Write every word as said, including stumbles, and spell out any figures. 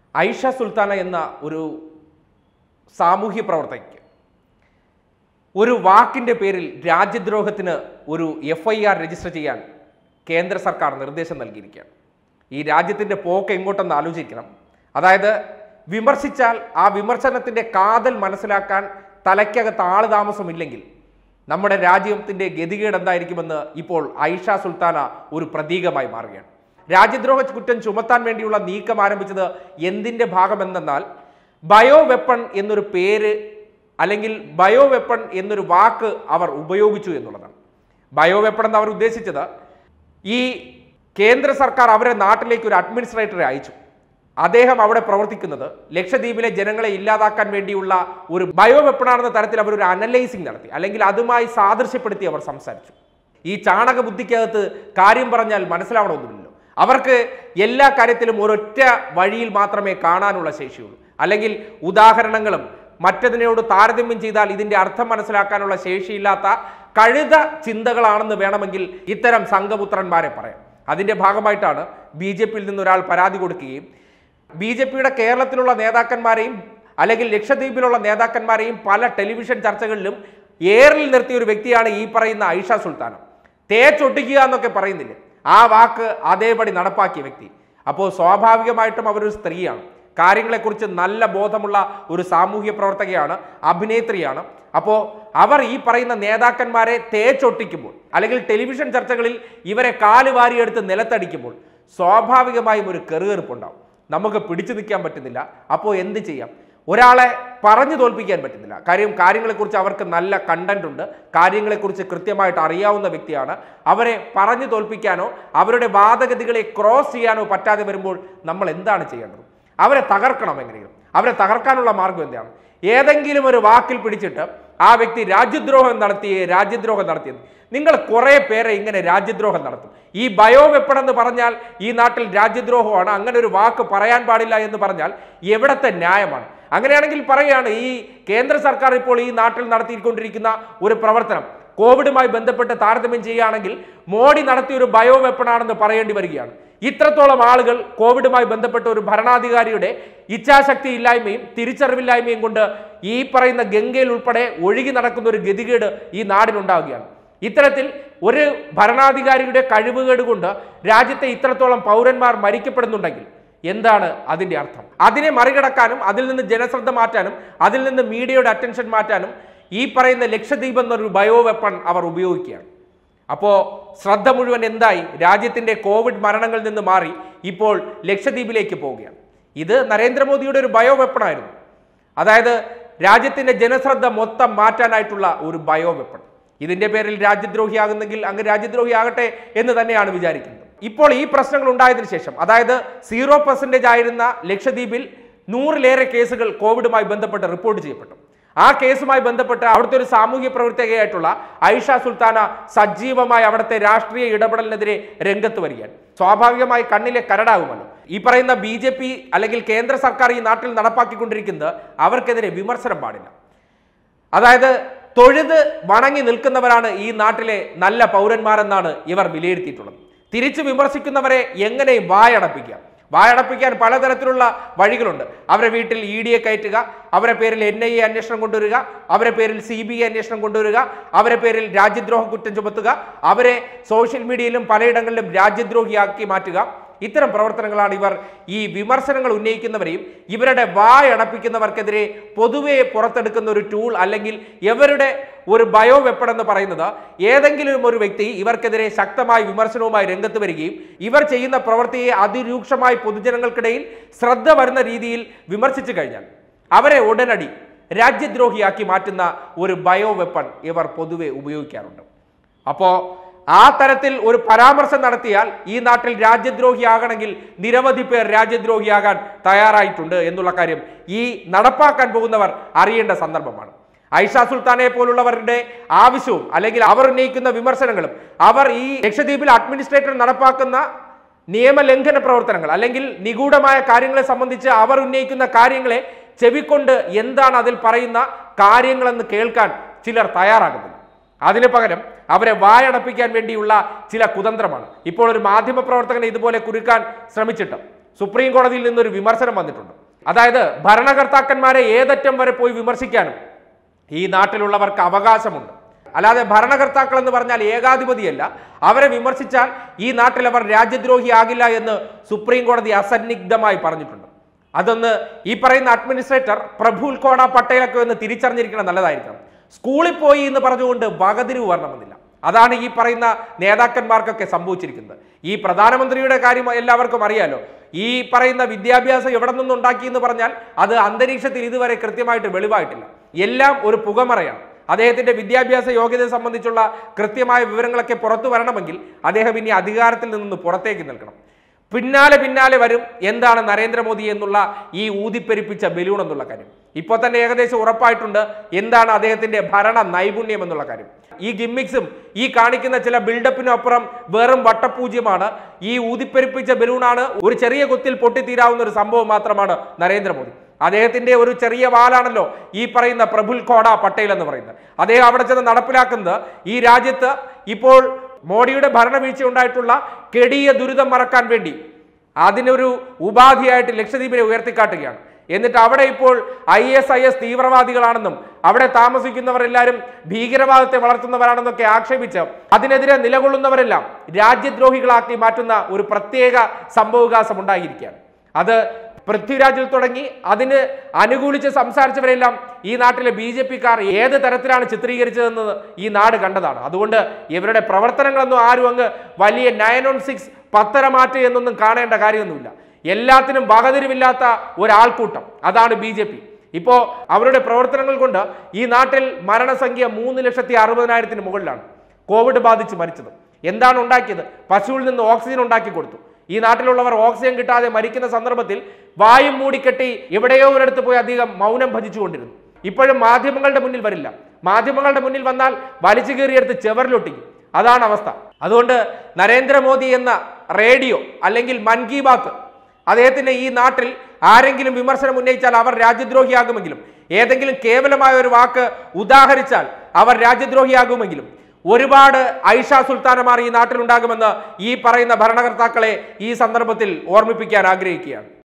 ഐഷ സുൽത്താന എന്ന ഒരു സാമൂഹ്യ പ്രവർത്തകയ്ക്ക് ഒരു വാക്കിൻ്റെ പേരിൽ രാജ്യദ്രോഹത്തിന് ഒരു എഫ് ഐ ആർ രജിസ്റ്റർ ചെയ്യാൻ കേന്ദ്ര സർക്കാർ നിർദ്ദേശം നൽകിയിരിക്കുകയാണ്. ഈ രാജ്യത്തിൻ്റെ പോക്ക് എങ്ങോട്ടെന്ന് ആലോചിക്കണം. അതായത് വിമർശിച്ചാൽ ആ വിമർശനത്തിൻ്റെ കാതൽ മനസ്സിലാക്കാൻ തലയ്ക്കകത്ത് ആള് താമസമില്ലെങ്കിൽ നമ്മുടെ രാജ്യത്തിൻ്റെ ഗതികേട് എന്തായിരിക്കുമെന്ന് ഇപ്പോൾ ഐഷ സുൽത്താന ഒരു പ്രതീകമായി മാറുകയാണ്. രാജ്യദ്രോഹ കുറ്റം ചുമത്താൻ വേണ്ടിയുള്ള നീക്കം ആരംഭിച്ചത് എന്തിൻ്റെ ഭാഗമെന്നാൽ ബയോ വെപ്പൺ എന്നൊരു പേര് അല്ലെങ്കിൽ ബയോ വെപ്പൺ എന്നൊരു വാക്ക് അവർ ഉപയോഗിച്ചു എന്നുള്ളതാണ്. ബയോ വെപ്പൺ എന്ന് അവർ ഉദ്ദേശിച്ചത് ഈ കേന്ദ്ര സർക്കാർ അവരെ നാട്ടിലേക്ക് ഒരു അഡ്മിനിസ്ട്രേറ്ററെ അയച്ചു. അദ്ദേഹം അവിടെ പ്രവർത്തിക്കുന്നത് ലക്ഷദ്വീപിലെ ജനങ്ങളെ ഇല്ലാതാക്കാൻ വേണ്ടിയുള്ള ഒരു ബയോ വെപ്പണാണെന്ന തരത്തിൽ അവർ ഒരു അനലൈസിങ് നടത്തി, അല്ലെങ്കിൽ അതുമായി സാദൃശ്യപ്പെടുത്തി അവർ സംസാരിച്ചു. ഈ ചാണക ബുദ്ധിക്കകത്ത് കാര്യം പറഞ്ഞാൽ മനസ്സിലാവണമെന്നില്ലല്ലോ. അവർക്ക് എല്ലാ കാര്യത്തിലും ഒരൊറ്റ വഴിയിൽ മാത്രമേ കാണാനുള്ള ശേഷിയുള്ളൂ, അല്ലെങ്കിൽ ഉദാഹരണങ്ങളും മറ്റതിനോട് താരതമ്യം ചെയ്താൽ ഇതിൻ്റെ അർത്ഥം മനസ്സിലാക്കാനുള്ള ശേഷിയില്ലാത്ത കഴുത ചിന്തകളാണെന്ന് വേണമെങ്കിൽ ഇത്തരം സംഘപുത്രന്മാരെ പറയാം. അതിൻ്റെ ഭാഗമായിട്ടാണ് ബി ജെ പിയിൽ നിന്ന് ഒരാൾ പരാതി കൊടുക്കുകയും ബി ജെ പിയുടെ കേരളത്തിലുള്ള നേതാക്കന്മാരെയും അല്ലെങ്കിൽ ലക്ഷദ്വീപിലുള്ള നേതാക്കന്മാരെയും പല ടെലിവിഷൻ ചർച്ചകളിലും ഏറിൽ നിർത്തിയ ഒരു വ്യക്തിയാണ് ഈ പറയുന്ന ഐഷ സുൽത്താന. തേച്ചൊട്ടിക്കുക എന്നൊക്കെ പറയുന്നില്ലേ, ആ വാക്ക് അതേപടി നടപ്പാക്കിയ വ്യക്തി. അപ്പോൾ സ്വാഭാവികമായിട്ടും അവരൊരു സ്ത്രീയാണ്, കാര്യങ്ങളെക്കുറിച്ച് നല്ല ബോധമുള്ള ഒരു സാമൂഹ്യ പ്രവർത്തകയാണ്, അഭിനേത്രിയാണ്. അപ്പോൾ അവർ ഈ പറയുന്ന നേതാക്കന്മാരെ തേച്ചൊട്ടിക്കുമ്പോൾ അല്ലെങ്കിൽ ടെലിവിഷൻ ചർച്ചകളിൽ ഇവരെ കാലുവാരിയെടുത്ത് നിലത്തടിക്കുമ്പോൾ സ്വാഭാവികമായും ഒരു കെറുകെറുപ്പുണ്ടാവും. നമുക്ക് പിടിച്ചു നിൽക്കാൻ പറ്റുന്നില്ല. അപ്പോൾ എന്ത് ചെയ്യാം? ഒരാളെ പറഞ്ഞു തോൽപ്പിക്കാൻ പറ്റുന്നില്ല. കാര്യം കാര്യങ്ങളെക്കുറിച്ച് അവർക്ക് നല്ല കണ്ടന്റ് ഉണ്ട്, കാര്യങ്ങളെക്കുറിച്ച് കൃത്യമായിട്ട് അറിയാവുന്ന വ്യക്തിയാണ്. അവരെ പറഞ്ഞു തോൽപ്പിക്കാനോ അവരുടെ വാദഗതികളെ ക്രോസ് ചെയ്യാനോ പറ്റാതെ വരുമ്പോൾ നമ്മൾ എന്താണ് ചെയ്യേണ്ടത്? അവരെ തകർക്കണം. എങ്ങനെയും അവരെ തകർക്കാനുള്ള മാർഗം എന്താണ്? ഏതെങ്കിലും ഒരു വാക്കിൽ പിടിച്ചിട്ട് ആ വ്യക്തി രാജ്യദ്രോഹം നടത്തിയേ രാജ്യദ്രോഹം നടത്തിയത്. നിങ്ങൾ കുറേ പേരെ ഇങ്ങനെ രാജ്യദ്രോഹം നടത്തും. ഈ ബയോ വെപ്പൺ എന്ന് പറഞ്ഞാൽ ഈ നാട്ടിൽ രാജ്യദ്രോഹമാണ്, അങ്ങനെ ഒരു വാക്ക് പറയാൻ പാടില്ല എന്ന് പറഞ്ഞാൽ എവിടത്തെ ന്യായമാണ്? അങ്ങനെയാണെങ്കിൽ പറയുകയാണ്, ഈ കേന്ദ്ര സർക്കാർ ഇപ്പോൾ ഈ നാട്ടിൽ നടത്തിക്കൊണ്ടിരിക്കുന്ന ഒരു പ്രവർത്തനം കോവിഡുമായി ബന്ധപ്പെട്ട് താരതമ്യം ചെയ്യുകയാണെങ്കിൽ മോഡി നടത്തിയ ഒരു ബയോ വെപ്പണാണെന്ന് പറയേണ്ടി വരികയാണ്. ഇത്രത്തോളം ആളുകൾ കോവിഡുമായി ബന്ധപ്പെട്ട ഒരു ഭരണാധികാരിയുടെ ഇച്ഛാശക്തി ഇല്ലായ്മയും തിരിച്ചറിവില്ലായ്മയും കൊണ്ട് ഈ പറയുന്ന ഗംഗയിൽ ഉൾപ്പെടെ ഒഴുകി നടക്കുന്ന ഒരു ഗതികേട് ഈ നാടിനുണ്ടാവുകയാണ്. ഇത്തരത്തിൽ ഒരു ഭരണാധികാരിയുടെ കഴിവുകേട് കൊണ്ട് രാജ്യത്തെ ഇത്രത്തോളം പൗരന്മാർ മരിക്കപ്പെടുന്നുണ്ടെങ്കിൽ എന്താണ് അതിൻ്റെ അർത്ഥം? അതിനെ മറികടക്കാനും അതിൽ നിന്ന് ജനശ്രദ്ധ മാറ്റാനും അതിൽ നിന്ന് മീഡിയയുടെ അറ്റൻഷൻ മാറ്റാനും ഈ പറയുന്ന ലക്ഷദ്വീപ് എന്നൊരു ബയോ വെപ്പൺ അവർ ഉപയോഗിക്കുകയാണ്. അപ്പോൾ ശ്രദ്ധ മുഴുവൻ എന്തായി? രാജ്യത്തിൻ്റെ കോവിഡ് മരണങ്ങളിൽ നിന്ന് മാറി ഇപ്പോൾ ലക്ഷദ്വീപിലേക്ക് പോവുകയാണ്. ഇത് നരേന്ദ്രമോദിയുടെ ഒരു ബയോ വെപ്പണായിരുന്നു. അതായത് രാജ്യത്തിൻ്റെ ജനശ്രദ്ധ മൊത്തം മാറ്റാനായിട്ടുള്ള ഒരു ബയോ വെപ്പൺ. ഇതിൻ്റെ പേരിൽ രാജ്യദ്രോഹിയാകുന്നെങ്കിൽ അങ്ങ് രാജ്യദ്രോഹിയാകട്ടെ എന്ന് തന്നെയാണ് വിചാരിക്കുന്നത്. ഇപ്പോൾ ഈ പ്രശ്നങ്ങൾ ഉണ്ടായതിനു ശേഷം, അതായത് സീറോ പെർസെൻറ്റേജ് ആയിരുന്ന ലക്ഷദ്വീപിൽ നൂറിലേറെ കേസുകൾ കോവിഡുമായി ബന്ധപ്പെട്ട് റിപ്പോർട്ട് ചെയ്യപ്പെട്ടു. ആ കേസുമായി ബന്ധപ്പെട്ട് അവിടുത്തെ ഒരു സാമൂഹ്യ പ്രവർത്തകയായിട്ടുള്ള ഐഷ സുൽത്താന സജീവമായി അവിടുത്തെ രാഷ്ട്രീയ ഇടപെടലിനെതിരെ രംഗത്ത് വരികയാണ്. സ്വാഭാവികമായി കണ്ണിലെ കരടാകുമല്ലോ. ഈ പറയുന്ന ബി ജെ പി അല്ലെങ്കിൽ കേന്ദ്ര സർക്കാർ ഈ നാട്ടിൽ നടപ്പാക്കിക്കൊണ്ടിരിക്കുന്നത് അവർക്കെതിരെ വിമർശനം പാടില്ല. അതായത് തൊഴുത് വണങ്ങി നിൽക്കുന്നവരാണ് ഈ നാട്ടിലെ നല്ല പൗരന്മാരെന്നാണ് ഇവർ വിലയിരുത്തിയിട്ടുള്ളത്. തിരിച്ചു വിമർശിക്കുന്നവരെ എങ്ങനെയും വായടപ്പിക്കുക. വായടപ്പിക്കാൻ പലതരത്തിലുള്ള വഴികളുണ്ട്. അവരെ വീട്ടിൽ ഇ ഡിയെ കയറ്റുക, അവരെ പേരിൽ എൻ ഐ എ അന്വേഷണം കൊണ്ടുവരിക, അവരെ പേരിൽ സി ബി ഐ അന്വേഷണം കൊണ്ടുവരിക, അവരെ പേരിൽ രാജ്യദ്രോഹ കുറ്റം ചുമത്തുക, അവരെ സോഷ്യൽ മീഡിയയിലും പലയിടങ്ങളിലും രാജ്യദ്രോഹിയാക്കി മാറ്റുക. ഇത്തരം പ്രവർത്തനങ്ങളാണ് ഇവർ ഈ വിമർശനങ്ങൾ ഉന്നയിക്കുന്നവരെയും ഇവരുടെ വായടപ്പിക്കുന്നവർക്കെതിരെ പൊതുവെ പുറത്തെടുക്കുന്ന ഒരു ടൂൾ, അല്ലെങ്കിൽ ഇവരുടെ ഒരു ബയോ വെപ്പൺ എന്ന് പറയുന്നത് ഏതെങ്കിലും ഒരു വ്യക്തി ഇവർക്കെതിരെ ശക്തമായ വിമർശനവുമായി രംഗത്ത് വരികയും ഇവർ ചെയ്യുന്ന പ്രവൃത്തിയെ അതിരൂക്ഷമായി പൊതുജനങ്ങൾക്കിടയിൽ ശ്രദ്ധ വരുന്ന രീതിയിൽ വിമർശിച്ചു കഴിഞ്ഞാൽ അവരെ ഉടനടി രാജ്യദ്രോഹിയാക്കി മാറ്റുന്ന ഒരു ബയോ വെപ്പൺ ഇവർ പൊതുവെ ഉപയോഗിക്കാറുണ്ട്. അപ്പോൾ ആ തരത്തിൽ ഒരു പരാമർശം നടത്തിയാൽ ഈ നാട്ടിൽ രാജ്യദ്രോഹിയാകണമെങ്കിൽ നിരവധി പേർ രാജ്യദ്രോഹിയാകാൻ തയ്യാറായിട്ടുണ്ട് എന്നുള്ള കാര്യം ഈ നടപ്പാക്കാൻ പോകുന്നവർ അറിയേണ്ട സന്ദർഭമാണ്. ഐഷ സുൽത്താനെ പോലുള്ളവരുടെ ആവശ്യവും അല്ലെങ്കിൽ അവർ ഉന്നയിക്കുന്ന വിമർശനങ്ങളും അവർ ഈ ലക്ഷദ്വീപിൽ അഡ്മിനിസ്ട്രേറ്റർ നടപ്പാക്കുന്ന നിയമലംഘന പ്രവർത്തനങ്ങൾ അല്ലെങ്കിൽ നിഗൂഢമായ കാര്യങ്ങളെ സംബന്ധിച്ച് അവർ ഉന്നയിക്കുന്ന കാര്യങ്ങളെ ചെവിക്കൊണ്ട് എന്താണ് അതിൽ പറയുന്ന കാര്യങ്ങളെന്ന് കേൾക്കാൻ ചിലർ തയ്യാറാകുന്നില്ല. അതിന് പകരം അവരെ വായടപ്പിക്കാൻ വേണ്ടിയുള്ള ചില കുതന്ത്രമാണ്. ഇപ്പോൾ ഒരു മാധ്യമ പ്രവർത്തകനെ ഇതുപോലെ കുരുക്കാൻ ശ്രമിച്ചിട്ട് സുപ്രീം കോടതിയിൽ നിന്നൊരു വിമർശനം വന്നിട്ടുണ്ട്. അതായത് ഭരണകർത്താക്കന്മാരെ ഏതറ്റം വരെ പോയി വിമർശിക്കാനും ഈ നാട്ടിലുള്ളവർക്ക് അവകാശമുണ്ട്. അല്ലാതെ ഭരണകർത്താക്കൾ എന്ന് പറഞ്ഞാൽ ഏകാധിപതിയല്ല. അവരെ വിമർശിച്ചാൽ ഈ നാട്ടിൽ അവർ രാജ്യദ്രോഹിയാകില്ല എന്ന് സുപ്രീം കോടതി അസന്നിഗ്ധമായി പറഞ്ഞിട്ടുണ്ട്. അതൊന്ന് ഈ പറയുന്ന അഡ്മിനിസ്ട്രേറ്റർ പ്രഫുൽ കോട പട്ടേലൊക്കെ ഒന്ന് തിരിച്ചറിഞ്ഞിരിക്കണം, നല്ലതായിരിക്കണം. സ്കൂളിൽ പോയി എന്ന് പറഞ്ഞുകൊണ്ട് വകതിരിവ് വരണമെന്നില്ല. അതാണ് ഈ പറയുന്ന നേതാക്കന്മാർക്കൊക്കെ സംഭവിച്ചിരിക്കുന്നത്. ഈ പ്രധാനമന്ത്രിയുടെ കാര്യം എല്ലാവർക്കും അറിയാലോ. ഈ പറയുന്ന വിദ്യാഭ്യാസം എവിടെ നിന്നുണ്ടാക്കി എന്ന് പറഞ്ഞാൽ അത് അന്തരീക്ഷത്തിൽ ഇതുവരെ കൃത്യമായിട്ട് വെളിവായിട്ടില്ല. എല്ലാം ഒരു പുകമറയാണ്. അദ്ദേഹത്തിന്റെ വിദ്യാഭ്യാസ യോഗ്യതയെ സംബന്ധിച്ചുള്ള കൃത്യമായ വിവരങ്ങളൊക്കെ പുറത്തു വരണമെങ്കിൽ അദ്ദേഹം ഇനി അധികാരത്തിൽ നിന്ന് പുറത്തേക്ക് നിൽക്കണം. പിന്നാലെ പിന്നാലെ വരും എന്താണ് നരേന്ദ്രമോദി എന്നുള്ള ഈ ഊതിപ്പെരിപ്പിച്ച ബലൂൺ എന്നുള്ള കാര്യം. ഇപ്പോൾ തന്നെ ഏകദേശം ഉറപ്പായിട്ടുണ്ട് എന്താണ് അദ്ദേഹത്തിന്റെ ഭരണ നൈപുണ്യം എന്നുള്ള കാര്യം. ഈ ഗിമ്മിക്സും ഈ കാണിക്കുന്ന ചില ബിൽഡപ്പിനും അപ്പുറം വെറും വട്ടപൂജ്യമാണ്. ഈ ഊതിപ്പെരിപ്പിച്ച ബലൂണാണ്. ഒരു ചെറിയ കുത്തിൽ പൊട്ടിത്തീരാവുന്ന ഒരു സംഭവം മാത്രമാണ് നരേന്ദ്രമോദി. അദ്ദേഹത്തിന്റെ ഒരു ചെറിയ വാലാണല്ലോ ഈ പറയുന്ന പ്രഫുൽ കോട പട്ടേൽ എന്ന് പറയുന്നത്. അദ്ദേഹം അവിടെ ചെന്ന് നടപ്പിലാക്കുന്നത് ഈ രാജ്യത്ത് ഇപ്പോൾ മോഡിയുടെ ഭരണവീഴ്ച ഉണ്ടായിട്ടുള്ള കെടിയ ദുരിതം മറക്കാൻ വേണ്ടി അതിനൊരു ഉപാധിയായിട്ട് ലക്ഷദ്വീപിനെ ഉയർത്തിക്കാട്ടുകയാണ്. എന്നിട്ട് അവിടെ ഇപ്പോൾ ഐ എസ് ഐ എസ് തീവ്രവാദികളാണെന്നും അവിടെ താമസിക്കുന്നവരെല്ലാവരും ഭീകരവാദത്തെ വളർത്തുന്നവരാണെന്നൊക്കെ ആക്ഷേപിച്ച് അതിനെതിരെ നിലകൊള്ളുന്നവരെല്ലാം രാജ്യദ്രോഹികളാക്കി മാറ്റുന്ന ഒരു പ്രത്യേക സംഭവവികാസം ഉണ്ടായിരിക്കുകയാണ്. അത് പൃഥ്വിരാജിൽ തുടങ്ങി അതിന് അനുകൂലിച്ച് സംസാരിച്ചവരെല്ലാം ഈ നാട്ടിലെ ബി ജെ പിക്കാർ ഏത് തരത്തിലാണ് ചിത്രീകരിച്ചതെന്ന് ഈ നാട് കണ്ടതാണ്. അതുകൊണ്ട് ഇവരുടെ പ്രവർത്തനങ്ങളൊന്നും ആരും അങ്ങ് വലിയ നയൻ ഓൺ സിക്സ് പത്തരമാറ്റ് എന്നൊന്നും കാണേണ്ട കാര്യമൊന്നുമില്ല. എല്ലാത്തിനും വകതിരിവില്ലാത്ത ഒരാൾക്കൂട്ടം, അതാണ് ബി ജെ പി. ഇപ്പോ അവരുടെ പ്രവർത്തനങ്ങൾ കൊണ്ട് ഈ നാട്ടിൽ മരണസംഖ്യ മൂന്ന് ലക്ഷത്തി അറുപതിനായിരത്തിന് മുകളിലാണ് കോവിഡ് ബാധിച്ച് മരിച്ചത്. എന്താണ് ഉണ്ടാക്കിയത്? പശുവിൽ നിന്ന് ഓക്സിജൻ ഉണ്ടാക്കി കൊടുത്തു. ഈ നാട്ടിലുള്ളവർ ഓക്സിജൻ കിട്ടാതെ മരിക്കുന്ന സന്ദർഭത്തിൽ വായും മൂടിക്കെട്ടി എവിടെയോ ഒരിടത്ത് പോയി അധികം മൗനം ഭജിച്ചുകൊണ്ടിരുന്നു. ഇപ്പോഴും മാധ്യമങ്ങളുടെ മുന്നിൽ വരില്ല. മാധ്യമങ്ങളുടെ മുന്നിൽ വന്നാൽ വലിച്ചു കയറിയെടുത്ത് ചെവറിലൊട്ടിക്കും. അതാണ് അവസ്ഥ. അതുകൊണ്ട് നരേന്ദ്രമോദി എന്ന റേഡിയോ അല്ലെങ്കിൽ മൻ കി ബാത്ത് അദ്ദേഹത്തിന്റെ ഈ നാട്ടിൽ ആരെങ്കിലും വിമർശനം ഉന്നയിച്ചാൽ അവർ രാജ്യദ്രോഹിയാകുമെങ്കിലും, ഏതെങ്കിലും കേവലമായ ഒരു വാക്ക് ഉദാഹരിച്ചാൽ അവർ രാജ്യദ്രോഹിയാകുമെങ്കിലും ഒരുപാട് ഐഷ സുൽത്താനമാർ ഈ നാട്ടിലുണ്ടാകുമെന്ന് ഈ പറയുന്ന ഭരണകർത്താക്കളെ ഈ സന്ദർഭത്തിൽ ഓർമ്മിപ്പിക്കാൻ ആഗ്രഹിക്കുകയാണ്.